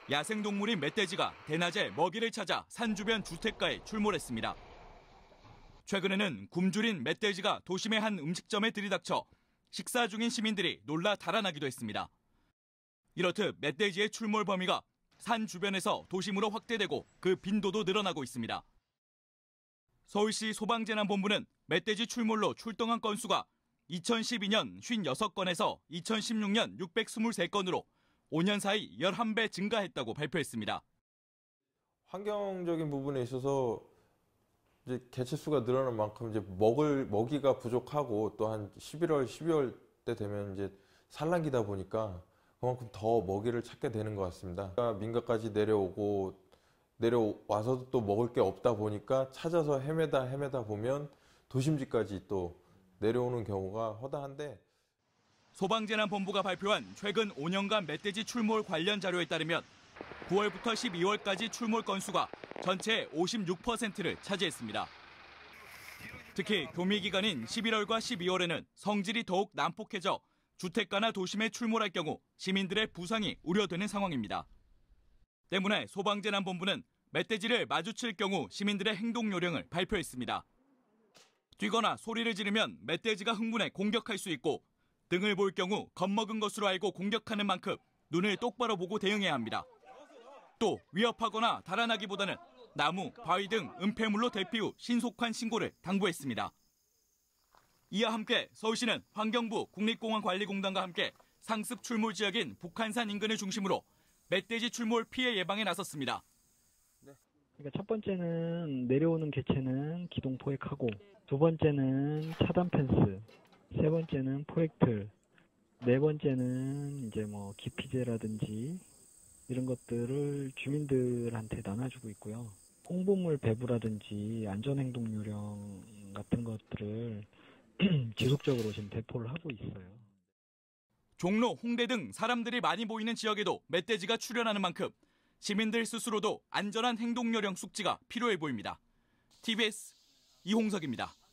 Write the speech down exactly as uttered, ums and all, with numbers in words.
야생동물인 멧돼지가 대낮에 먹이를 찾아 산 주변 주택가에 출몰했습니다. 최근에는 굶주린 멧돼지가 도심의 한 음식점에 들이닥쳐 식사 중인 시민들이 놀라 달아나기도 했습니다. 이렇듯 멧돼지의 출몰 범위가 산 주변에서 도심으로 확대되고 그 빈도도 늘어나고 있습니다. 서울시 소방재난본부는 멧돼지 출몰로 출동한 건수가 이천십이 년 오십육 건에서 이천십육 년 육백이십삼 건으로 오 년 사이 열한 배 증가했다고 발표했습니다. 환경적인 부분에 있어서 이제 개체수가 늘어난 만큼 이제 먹을 먹이가 부족하고 또 한 십일월, 십이월 때 되면 이제 산란기다 보니까 그만큼 더 먹이를 찾게 되는 것 같습니다. 민가까지 내려오고 내려와서도 또 먹을 게 없다 보니까 찾아서 헤매다 헤매다 보면 도심지까지 또 내려오는 경우가 허다한데. 소방재난본부가 발표한 최근 오 년간 멧돼지 출몰 관련 자료에 따르면 구월부터 십이월까지 출몰 건수가 전체의 오십육 퍼센트를 차지했습니다. 특히 교미 기간인 십일월과 십이월에는 성질이 더욱 난폭해져 주택가나 도심에 출몰할 경우 시민들의 부상이 우려되는 상황입니다. 때문에 소방재난본부는 멧돼지를 마주칠 경우 시민들의 행동 요령을 발표했습니다. 뛰거나 소리를 지르면 멧돼지가 흥분해 공격할 수 있고 등을 볼 경우 겁먹은 것으로 알고 공격하는 만큼 눈을 똑바로 보고 대응해야 합니다. 또 위협하거나 달아나기보다는 나무, 바위 등 은폐물로 대피 후 신속한 신고를 당부했습니다. 이와 함께 서울시는 환경부 국립공원관리공단과 함께 상습 출몰 지역인 북한산 인근을 중심으로 멧돼지 출몰 피해 예방에 나섰습니다. 그러니까 첫 번째는 내려오는 개체는 기동 포획하고, 두 번째는 차단 펜스, 세 번째는 포획틀, 네 번째는 이제 뭐 기피제라든지 이런 것들을 주민들한테 나눠주고 있고요. 홍보물 배부라든지 안전행동 요령 같은 것들을 지속적으로 지금 배포를 하고 있어요. 종로, 홍대 등 사람들이 많이 모이는 지역에도 멧돼지가 출현하는 만큼 시민들 스스로도 안전한 행동 요령 숙지가 필요해 보입니다. 티비에스 이홍석입니다.